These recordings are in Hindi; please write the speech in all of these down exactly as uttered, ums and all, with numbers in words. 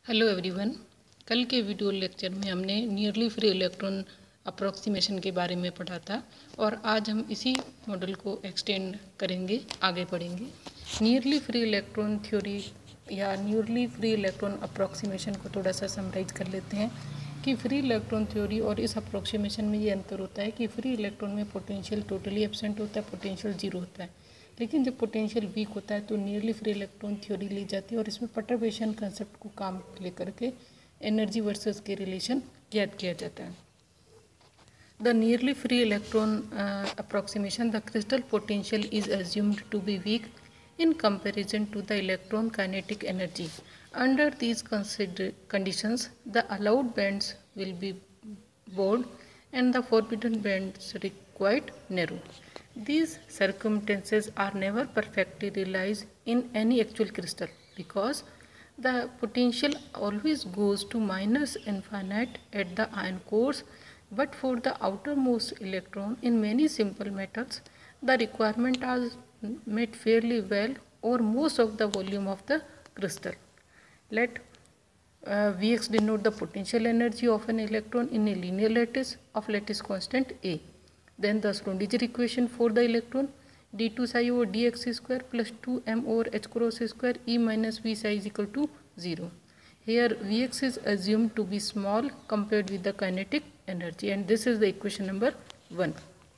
Hello everyone. कल के वीडियो लेक्चर में हमने नियरली फ्री इलेक्ट्रॉन अप्रोक्सीमेशन के बारे में पढ़ा था और आज हम इसी मॉडल को एक्सटेंड करेंगे, आगे पढ़ेंगे। नियरली फ्री इलेक्ट्रॉन थ्योरी या नियरली फ्री इलेक्ट्रॉन अप्रोक्सीमेशन को थोड़ा सा समराइज कर लेते हैं कि फ्री इलेक्ट्रॉन थ्योरी और इस अप्रोक्सीमेशन में ये अंतर होता है कि फ्री इलेक्ट्रॉन में पोटेंशियल टोटली एब्सेंट होता है, पोटेंशियल जीरो होता है। लेकिन जब पोटेंशियल वीक होता है तो नियरली फ्री इलेक्ट्रॉन थ्योरी ली जाती है और इसमें परटर्बेशन कंसेप्ट को काम लेकर के एनर्जी वर्सेस के रिलेशन ज्ञात किया जाता है। The nearly free electron approximation, the crystal potential is assumed to be weak in comparison to the electron kinetic energy. Under these conditions, the allowed bands will be broad and the forbidden bands quite narrow. These circumstances are never perfectly realized in any actual crystal because the potential always goes to minus infinite at the ion cores, but for the outermost electron in many simple metals, the requirement is met fairly well or most of the volume of the crystal. Let uh, Vx denote the potential energy of an electron in a linear lattice of lattice constant A. Then the Schrodinger equation for the electron d two psi over dx square plus two m over h cross square E minus V psi is equal to zero. Here Vx is assumed to be small compared with the kinetic energy and this is the equation number one.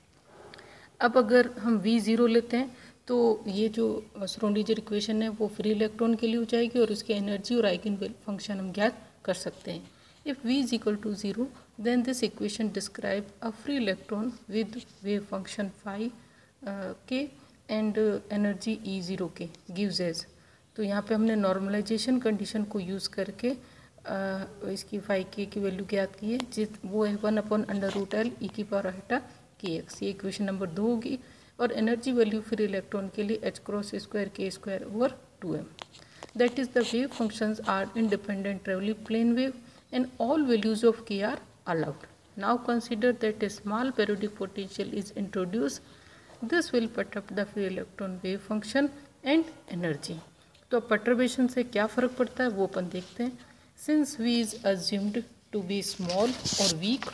अब अगर हम V ज़ीरो लेते हैं तो ये जो श्रोडिंगर इक्वेशन है वो फ्री इलेक्ट्रॉन के लिए हो जाएगी और उसकी एनर्जी और आइगन फंक्शन हम ज्ञात कर सकते हैं। If V is equal to zero then this equation describe a free electron with wave function phi k and energy E zero k gives as. तो यहाँ पे हमने नॉर्मलाइजेशन कंडीशन को यूज़ करके uh, इसकी फाई के की वैल्यू ज्ञात की है, जिस वो है one upon under root L e की पावर आइटा के एक्स। ये इक्वेशन नंबर दो होगी और एनर्जी वैल्यू फ्री इलेक्ट्रॉन के लिए h cross square k square over two m. That is the wave functions are independent travelling plane wave and all values of k are allowed. Now consider that a small periodic potential is introduce, this will perturb the free electron wave function and energy. तो परटर्बेशन से क्या फ़र्क पड़ता है वो अपन देखते हैं। Since V is assumed to be small और weak,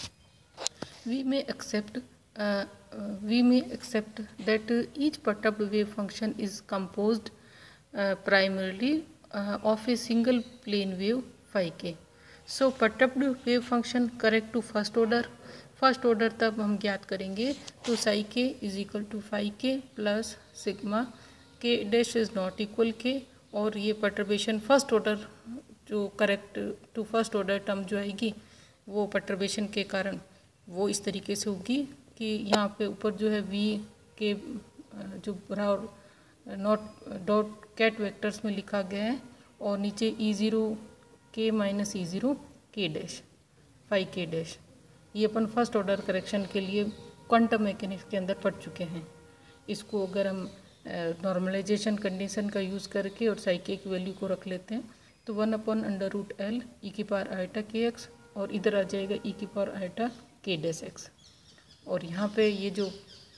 we may accept uh, uh, we may accept that uh, each perturbed wave function is composed uh, primarily uh, of a single plane wave phi k. So perturbed wave function correct to first order, first order तब हम ज्ञात करेंगे तो psi k is equal to phi k plus sigma k dash is not equal k, और ये परटर्बेशन फर्स्ट ऑर्डर जो correct to first order term जो आएगी वो परटर्बेशन के कारण वो इस तरीके से होगी कि यहाँ पे ऊपर जो है वी के जो बड़ा और नॉट डॉट कैट वेक्टर्स में लिखा गया है और नीचे E zero k minus E zero k dash phi k dash. ये अपन फर्स्ट ऑर्डर करेक्शन के लिए क्वांटम मैकेनिक्स के अंदर पढ़ चुके हैं। इसको अगर हम नॉर्मलाइजेशन कंडीशन का यूज़ करके और साई के की वैल्यू को रख लेते हैं तो one upon under root L e की पावर आइटा के एक्स और इधर आ जाएगा ई की power iota k dash x. और यहाँ पे ये जो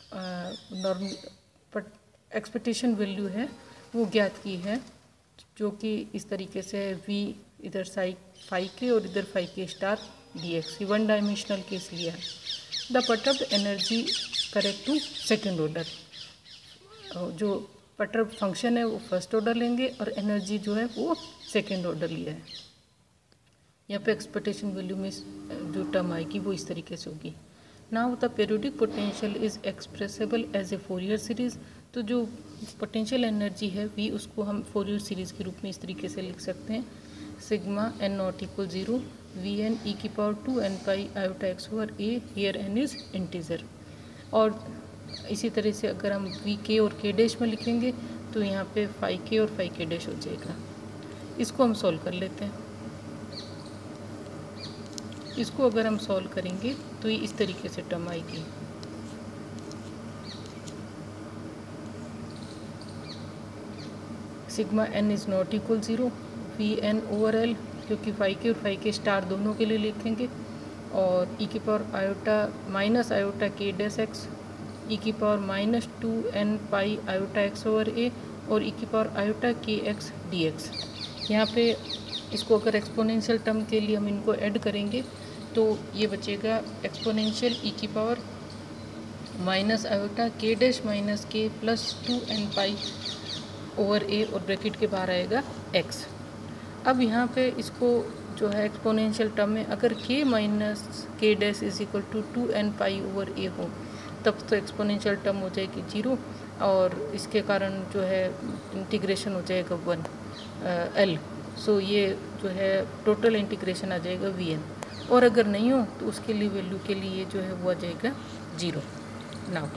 नॉर्मल एक्सपेक्टेशन वैल्यू है वो ज्ञात की है जो कि इस तरीके से वी इधर साई फाई के और इधर phi k star d x, one dimensional case लिया है। The perturbed energy correct to second order, जो परटर्ब्ड फंक्शन है वो फर्स्ट ऑर्डर लेंगे और एनर्जी जो है वो सेकेंड ऑर्डर लिया है। यहाँ पे एक्सपेक्टेशन वैल्यू में जो टर्म आएगी वो इस तरीके से होगी। Now the periodic potential is expressible as a Fourier series. तो जो पोटेंशियल एनर्जी है वी उसको हम फोरियर सीरीज के रूप में इस तरीके से लिख सकते हैं। Sigma n not equal zero V n e की power two N pi iota x over a, here n is integer. और इसी तरह से अगर हम वी के और के डैश में लिखेंगे तो यहाँ पे फाई के और फाई के डैश हो जाएगा। इसको हम सॉल्व कर लेते हैं। इसको अगर हम सॉल्व करेंगे तो ये इस तरीके से टर्म आएगी। Sigma n is not equal zero V n over L, क्योंकि फाई के और फाई के स्टार दोनों के लिए लिखेंगे, और ई की power iota minus iota k dash x e की power minus two N pi iota x over a और ई की power iota k x d x. यहाँ पे इसको अगर एक्सपोनेंशियल टर्म के लिए हम इनको ऐड करेंगे तो ये बचेगा एक्सपोनेंशियल ई की power minus iota k dash minus k plus two N pi over a और ब्रैकेट के बाहर आएगा एक्स। अब यहाँ पे इसको जो है एक्सपोनेंशियल टर्म में अगर k minus k dash is equal to two N pi over a हो तब तो एक्सपोनेंशियल टर्म हो जाएगी जीरो और इसके कारण जो है इंटीग्रेशन हो जाएगा वन एल। सो ये जो है टोटल इंटीग्रेशन आ जाएगा वी एन, और अगर नहीं हो तो उसके लिए वैल्यू के लिए जो है वो आ जाएगा जीरो। नाउ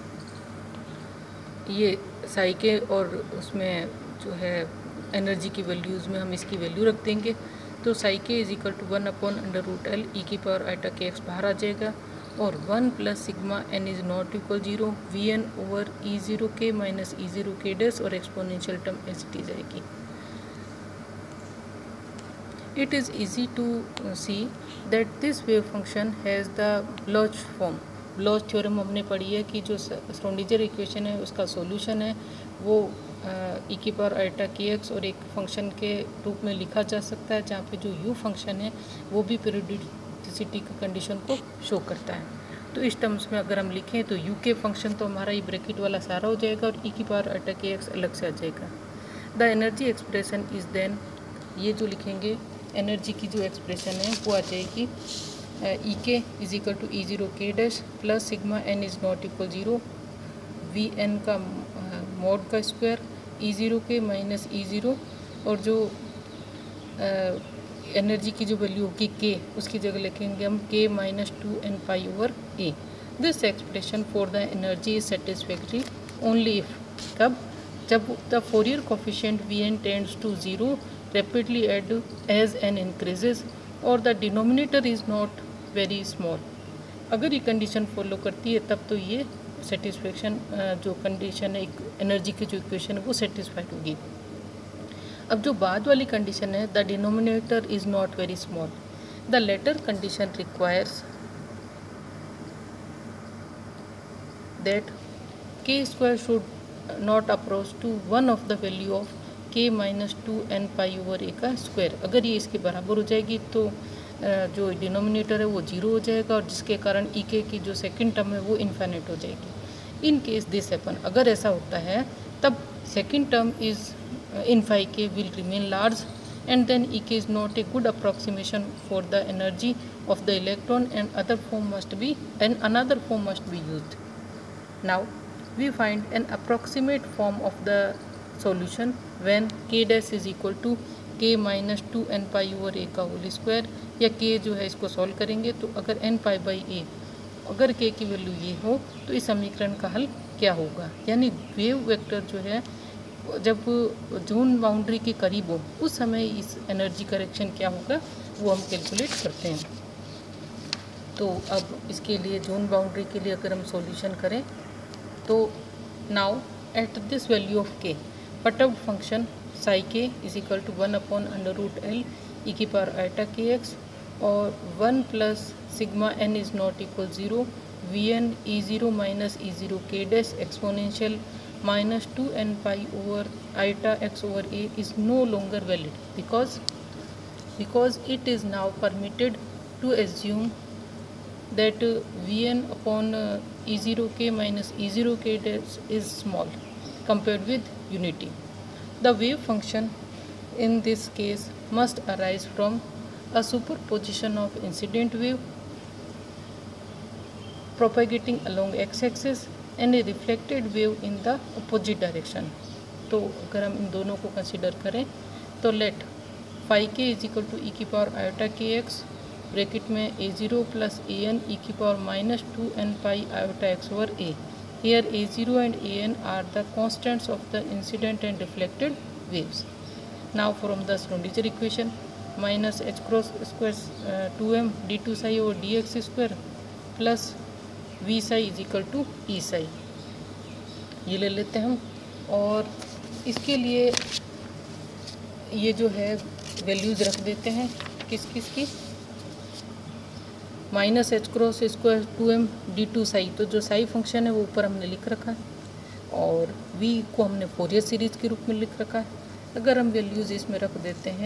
ये साई के और उसमें जो है एनर्जी की वैल्यूज़ में हम इसकी वैल्यू रख देंगे। तो psi k is equal to one upon under root L e की पावर आइटा के एक्स बाहर आ जाएगा और one plus sigma n is not equal zero V n over E zero k minus E zero k dash और exponential term as it is आएगी। It is easy to see that this wave function has the Bloch form. Bloch theorem हमने पढ़ी है कि जो श्रोडिंगर इक्वेशन है उसका सॉल्यूशन है वो ई की पावर आइटा के एक्स और एक फंक्शन के रूप में लिखा जा सकता है जहाँ पे जो यू फंक्शन है वो भी पीरियोडिसिटी की कंडीशन को शो करता है। तो इस टर्म्स में अगर हम लिखें तो यू के फंक्शन तो हमारा ये ब्रैकेट वाला सारा हो जाएगा और ई की पावर आइटा के एक्स अलग से आ जाएगा। The energy expression is then, ये जो लिखेंगे एनर्जी की जो एक्सप्रेशन है वो आ जाएगी ई के is equal to E zero k dash plus sigma n is not equal zero V N का मॉड का square E zero k minus E zero और जो एनर्जी की जो वैल्यू होगी के उसकी जगह लिखेंगे हम k minus two N pi over a. This expression for the energy is satisfactory only if, कब, जब the Fourier coefficient V n tends to zero rapidly add as n increases और the denominator is not very small। अगर ये कंडीशन फॉलो करती है तब तो ये सेटिस्फेक्शन जो कंडीशन है एनर्जी की जो इक्वेशन है वो सेटिस्फाइड होगी। अब जो बाद वाली कंडीशन है the denominator is not very small, the latter condition requires that k square should not approach to one of the value of k minus two N pi over a का स्क्वायर। अगर ये इसके बराबर हो जाएगी तो जो डिनोमिनेटर है वो जीरो हो जाएगा और जिसके कारण ई के की जो सेकंड टर्म है वो इन्फिनिट हो जाएगी। इन केस दिस हैपन, अगर ऐसा होता है तब second term is in phi k will remain large and then E के is not a good approximation for the energy of the electron and other form must be and another form must be used. Now we find an approximate form of the solution when k dash is equal to k minus two n pi over a का होल स्क्वायर, या k जो है इसको सॉल्व करेंगे तो अगर n pi by a अगर k की वैल्यू ये हो तो इस समीकरण का हल क्या होगा, यानी वेव वेक्टर जो है जब जोन बाउंड्री के करीब हो उस समय इस एनर्जी करेक्शन क्या होगा वो हम कैलकुलेट करते हैं। तो अब इसके लिए जोन बाउंड्री के लिए अगर हम सॉल्यूशन करें तो now at this value of k perturbed function psi k is equal to one upon under root L e की पावर आइटा के एक्स और one plus sigma n is not equal zero V n E zero minus E zero k dash exponential minus two N pi over iota x over a is no longer valid because because it is now permitted to assume that Vn upon uh, E zero k minus E zero k dash is small compared with unity. The wave function in this case must arise from a superposition of incident wave propagating along x-axis and a reflected wave in the opposite direction. तो अगर हम इन दोनों को कंसिडर करें तो let phi k is equal to e की power iota k x bracket में a zero plus a n e की power minus two N pi iota x over a. Here a zero and a n are the constants of the incident and reflected waves. Now from the Schrodinger equation minus h cross square uh, two m d two psi over dx square plus v psi is equal to e psi, ये ले लेते हैं हम। और इसके लिए ये जो है वैल्यूज़ रख देते हैं किस किस की, minus h cross square two m d two psi, तो जो साई फंक्शन है वो ऊपर हमने लिख रखा है और v को हमने फोरियर सीरीज़ के रूप में लिख रखा है। अगर हम वैल्यूज़ इसमें रख देते हैं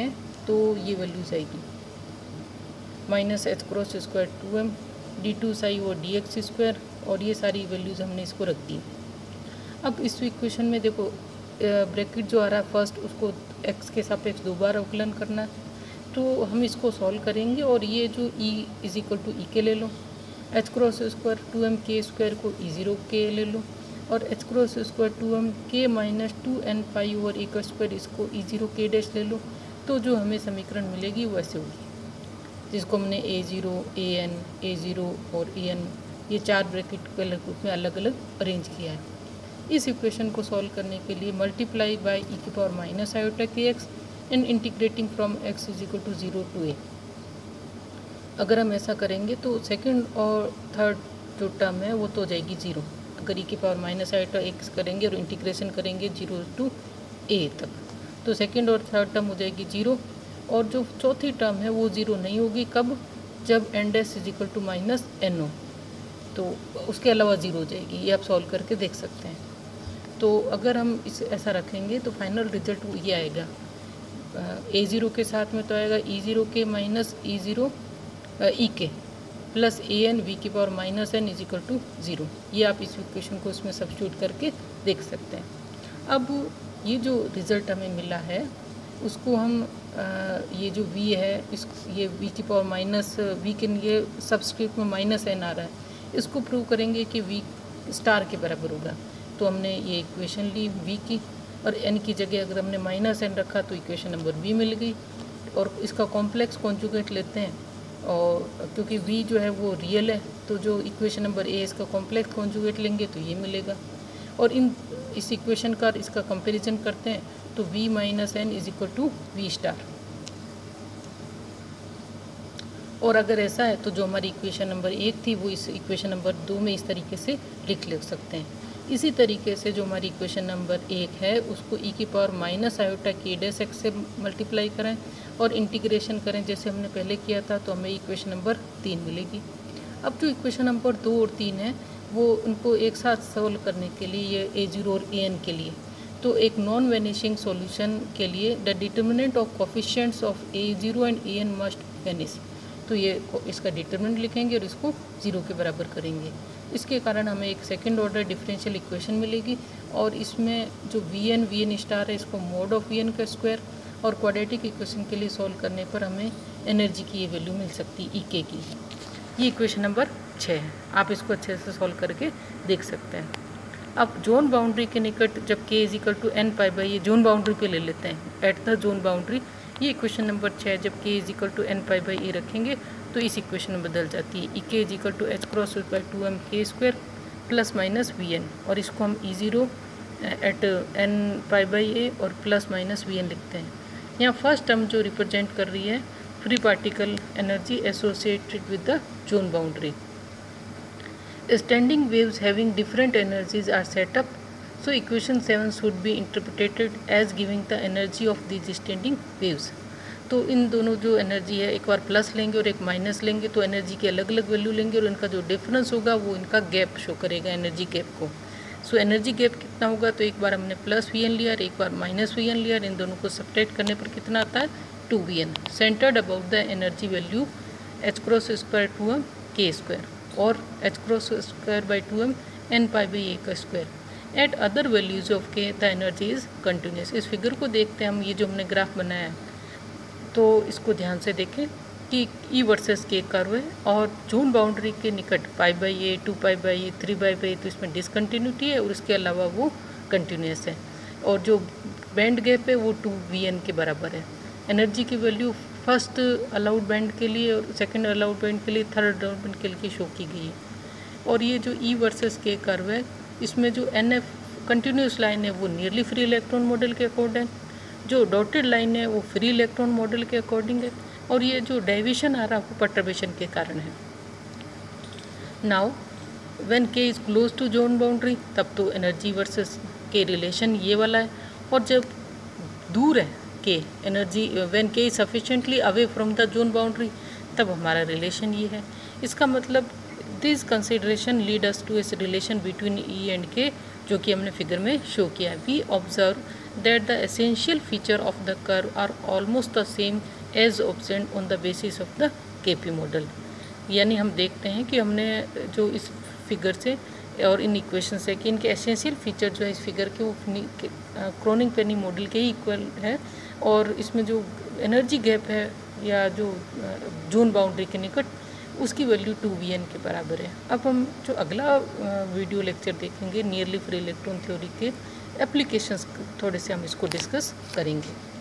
तो ये वैल्यूज आएगी minus h cross square two m d two psi और डी एक्स स्क्वायर, और ये सारी वैल्यूज़ हमने इसको रख दी। अब इस इक्वेशन में देखो ब्रैकेट जो आ रहा है फर्स्ट उसको x के सापेक्ष दो बार अवकलन करना है, तो हम इसको सॉल्व करेंगे और ये जो e is equal to E k ले लो, h cross square two M के स्क्वायर को ई ज़ीरो के ले लो, और H cross square two M k minus two N pi over a का स्क्वायर इसको ई ज़ीरो के डैश ले लो। तो जो हमें समीकरण मिलेगी वो ऐसे होगी, जिसको हमने a zero a n a zero और ए एन ये चार ब्रैकेट के रूप में अलग अलग अरेंज किया है। इस इक्वेशन को सॉल्व करने के लिए मल्टीप्लाई बाय ई की power minus iota k x and integrating from x is equal to zero to a. अगर हम ऐसा करेंगे तो सेकंड और थर्ड जो टर्म है वो तो हो जाएगी ज़ीरो। अगर ई की पावर माइनस आयोटा एक्स करेंगे और इंटीग्रेशन करेंगे जीरो टू ए तक, तो सेकंड और थर्ड टर्म हो जाएगी ज़ीरो, और जो चौथी टर्म है वो ज़ीरो नहीं होगी। कब? जब n dash is equal to minus n o, तो उसके अलावा ज़ीरो हो जाएगी। ये आप सॉल्व करके देख सकते हैं। तो अगर हम इस ऐसा रखेंगे तो फाइनल रिजल्ट ये आएगा, ए ज़ीरो के साथ में तो आएगा E zero k minus E zero E k plus a n V की power minus n is equal to zero. ये आप इस इक्वेशन को इसमें सब्स्टिट्यूट करके देख सकते हैं। अब ये जो रिज़ल्ट हमें मिला है उसको हम आ, ये जो v है इस ये v की पावर माइनस वी के लिए सब्स्क्रिप्ट में माइनस एन आ रहा है, इसको प्रूव करेंगे कि v स्टार के बराबर होगा। तो हमने ये इक्वेशन ली v की, और n की जगह अगर हमने माइनस एन रखा तो इक्वेशन नंबर v मिल गई। और इसका कॉम्प्लेक्स कॉन्जुगेट लेते हैं, और क्योंकि v जो है वो रियल है तो जो इक्वेशन नंबर ए इसका कॉम्प्लेक्स कॉन्जुगेट लेंगे तो ये मिलेगा। और इन इस इक्वेशन का इसका कंपैरिजन करते हैं तो v minus n is equal to V star. और अगर ऐसा है तो जो हमारी इक्वेशन नंबर एक थी वो इस इक्वेशन नंबर दो में इस तरीके से लिख लिख सकते हैं। इसी तरीके से जो हमारी इक्वेशन नंबर एक है उसको ई की power minus iota k dash x से मल्टीप्लाई करें और इंटीग्रेशन करें जैसे हमने पहले किया था, तो हमें इक्वेशन नंबर तीन मिलेगी। अब जो इक्वेशन नंबर दो और तीन है वो उनको एक साथ सॉल्व करने के लिए, ये ए ज़ीरो और ए एन के लिए, तो एक नॉन वेनिशिंग सॉल्यूशन के लिए the determinant of coefficients of a zero and a n must vanish, तो ये इसका डिटर्मिनेंट लिखेंगे और इसको ज़ीरो के बराबर करेंगे। इसके कारण हमें एक सेकंड ऑर्डर डिफरेंशियल इक्वेशन मिलेगी, और इसमें जो V N V N star है इसको मोड ऑफ वी एन का स्क्वायर, और क्वाड्रेटिक इक्वेशन के लिए सॉल्व करने पर हमें एनर्जी की ये वैल्यू मिल सकती है ई के की। ये इक्वेशन नंबर छः है, आप इसको अच्छे से सॉल्व करके देख सकते हैं। अब जोन बाउंड्री के निकट जब K is equal to N pi by, ये जोन बाउंड्री पे ले लेते हैं, एट द जोन बाउंड्री, ये इक्वेशन नंबर छः जब K is equal to N pi by A रखेंगे तो इस इक्वेशन में बदल जाती है। ई के is equal to H cross by two M के square plus minus V N, और इसको हम E zero at N pi by A और प्लस माइनस वी एन लिखते हैं। यहाँ फर्स्ट टर्म जो रिप्रेजेंट कर रही है free particle energy associated with the zone boundary. Standing waves having different energies are set up, so equation seven should be interpreted as giving the energy of these standing waves। तो इन दोनों जो एनर्जी है, एक बार प्लस लेंगे और एक माइनस लेंगे तो एनर्जी की अलग अलग वैल्यू लेंगे, और इनका जो डिफरेंस होगा वो इनका गैप शो करेगा, एनर्जी गैप को। सो एनर्जी गैप कितना होगा, तो एक बार हमने प्लस वी एन लिया और एक बार माइनस वी एन लिया, इन दोनों को सब्ट्रैक्ट करने पर कितना आता है, two V N. Centred about the energy value H cross square two M के स्क्वायर और H cross square by two M N pi by A का square. At other values of K the energy is continuous. इस फिगर को देखते हैं हम, ये जो हमने ग्राफ बनाया है तो इसको ध्यान से देखें कि ई वर्सेस के कर्व है, और जोन बाउंड्री के निकट pi by A, two pi by A, three pi by A, तो इसमें डिसकंटिन्यूटी है और इसके अलावा वो कंटिन्यूस है, और जो बैंड गैप है वो टू वी एन के बराबर है। एनर्जी की वैल्यू फर्स्ट अलाउड बैंड के लिए और सेकंड अलाउड बैंड के लिए, थर्ड अलाउड बैंड के लिए शो की गई है। और ये जो ई वर्सेस के कर्व है इसमें जो एन एफ कंटिन्यूस लाइन है वो नियरली फ्री इलेक्ट्रॉन मॉडल के अकॉर्डिंग है, जो डॉटेड लाइन है वो फ्री इलेक्ट्रॉन मॉडल के अकॉर्डिंग है, और ये जो डेविएशन आ रहा है वो परटर्बेशन के कारण है। Now when K is close to zone boundary तब तो एनर्जी वर्सेस के रिलेशन ये वाला है, और जब दूर है के energy when K is sufficiently away from the zone boundary तब हमारा रिलेशन ये है। इसका मतलब this consideration lead us to इस relation between E and K जो कि हमने फिगर में शो किया है। We observe that the essential feature of the curve are almost the same as obtained on the basis of the KP model. यानी हम देखते हैं कि हमने जो इस फिगर से और इन इक्वेशन से कि इनके एसेंशियल फीचर जो है इस फिगर के वो क्रोनिग पेनी मॉडल के ही इक्वल है, और इसमें जो एनर्जी गैप है या जो जोन बाउंड्री के निकट उसकी वैल्यू टू वी एन के बराबर है। अब हम जो अगला वीडियो लेक्चर देखेंगे नियरली फ्री इलेक्ट्रॉन थ्योरी के एप्लीकेशंस, थोड़े से हम इसको डिस्कस करेंगे।